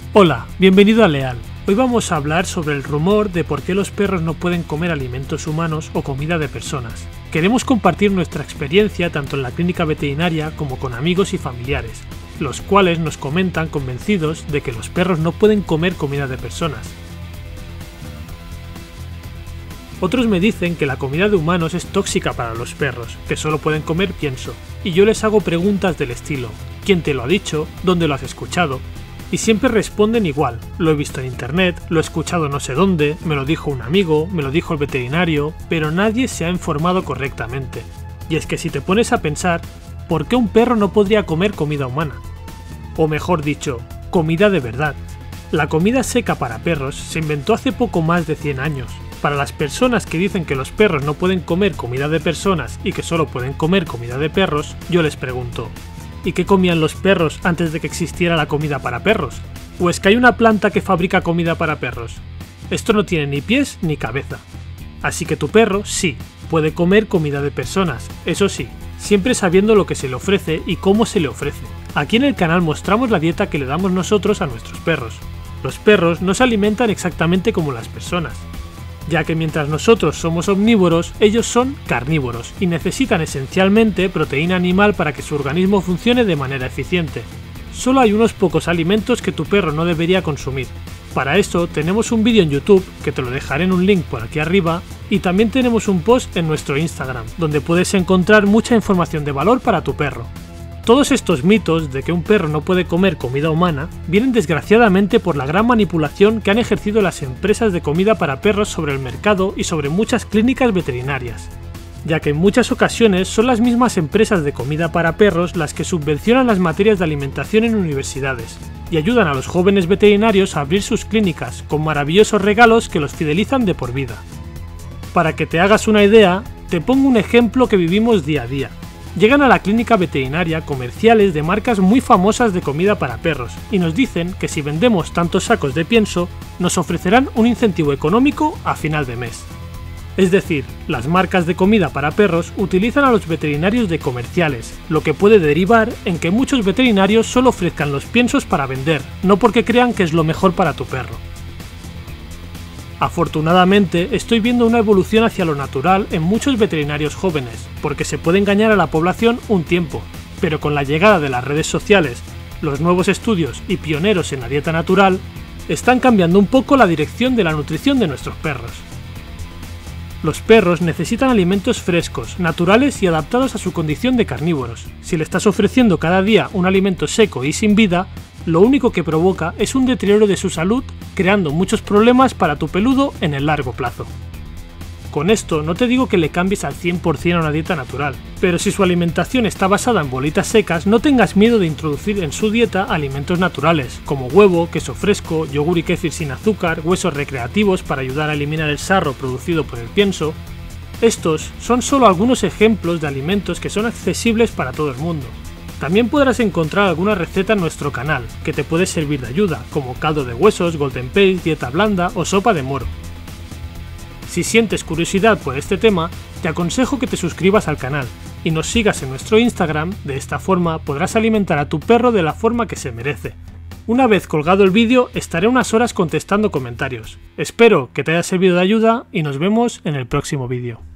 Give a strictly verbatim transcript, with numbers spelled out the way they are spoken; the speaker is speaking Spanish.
Hola, bienvenido a Leal. Hoy vamos a hablar sobre el rumor de por qué los perros no pueden comer alimentos humanos o comida de personas. Queremos compartir nuestra experiencia tanto en la clínica veterinaria como con amigos y familiares, los cuales nos comentan convencidos de que los perros no pueden comer comida de personas. Otros me dicen que la comida de humanos es tóxica para los perros, que solo pueden comer pienso, y yo les hago preguntas del estilo: ¿quién te lo ha dicho? ¿Dónde lo has escuchado? Y siempre responden igual: lo he visto en internet, lo he escuchado no sé dónde, me lo dijo un amigo, me lo dijo el veterinario, pero nadie se ha informado correctamente. Y es que si te pones a pensar, ¿por qué un perro no podría comer comida humana? O mejor dicho, comida de verdad. La comida seca para perros se inventó hace poco más de cien años. Para las personas que dicen que los perros no pueden comer comida de personas y que solo pueden comer comida de perros, yo les pregunto: ¿y qué comían los perros antes de que existiera la comida para perros? ¿O es que hay una planta que fabrica comida para perros? Esto no tiene ni pies ni cabeza. Así que tu perro sí, puede comer comida de personas, eso sí, siempre sabiendo lo que se le ofrece y cómo se le ofrece. Aquí en el canal mostramos la dieta que le damos nosotros a nuestros perros. Los perros no se alimentan exactamente como las personas, ya que mientras nosotros somos omnívoros, ellos son carnívoros y necesitan esencialmente proteína animal para que su organismo funcione de manera eficiente. Solo hay unos pocos alimentos que tu perro no debería consumir. Para eso tenemos un vídeo en YouTube, que te lo dejaré en un link por aquí arriba, y también tenemos un post en nuestro Instagram, donde puedes encontrar mucha información de valor para tu perro. Todos estos mitos de que un perro no puede comer comida humana vienen desgraciadamente por la gran manipulación que han ejercido las empresas de comida para perros sobre el mercado y sobre muchas clínicas veterinarias, ya que en muchas ocasiones son las mismas empresas de comida para perros las que subvencionan las materias de alimentación en universidades y ayudan a los jóvenes veterinarios a abrir sus clínicas con maravillosos regalos que los fidelizan de por vida. Para que te hagas una idea, te pongo un ejemplo que vivimos día a día. Llegan a la clínica veterinaria comerciales de marcas muy famosas de comida para perros y nos dicen que si vendemos tantos sacos de pienso, nos ofrecerán un incentivo económico a final de mes. Es decir, las marcas de comida para perros utilizan a los veterinarios de comerciales, lo que puede derivar en que muchos veterinarios solo ofrezcan los piensos para vender, no porque crean que es lo mejor para tu perro. Afortunadamente, estoy viendo una evolución hacia lo natural en muchos veterinarios jóvenes, porque se puede engañar a la población un tiempo, pero con la llegada de las redes sociales, los nuevos estudios y pioneros en la dieta natural, están cambiando un poco la dirección de la nutrición de nuestros perros. Los perros necesitan alimentos frescos, naturales y adaptados a su condición de carnívoros. Si le estás ofreciendo cada día un alimento seco y sin vida, lo único que provoca es un deterioro de su salud, creando muchos problemas para tu peludo en el largo plazo. Con esto no te digo que le cambies al cien por cien a una dieta natural, pero si su alimentación está basada en bolitas secas, no tengas miedo de introducir en su dieta alimentos naturales, como huevo, queso fresco, yogur y kéfir sin azúcar, huesos recreativos para ayudar a eliminar el sarro producido por el pienso. Estos son solo algunos ejemplos de alimentos que son accesibles para todo el mundo. También podrás encontrar alguna receta en nuestro canal, que te puede servir de ayuda, como caldo de huesos, golden paste, dieta blanda o sopa de moro. Si sientes curiosidad por este tema, te aconsejo que te suscribas al canal y nos sigas en nuestro Instagram. De esta forma podrás alimentar a tu perro de la forma que se merece. Una vez colgado el vídeo, estaré unas horas contestando comentarios. Espero que te haya servido de ayuda y nos vemos en el próximo vídeo.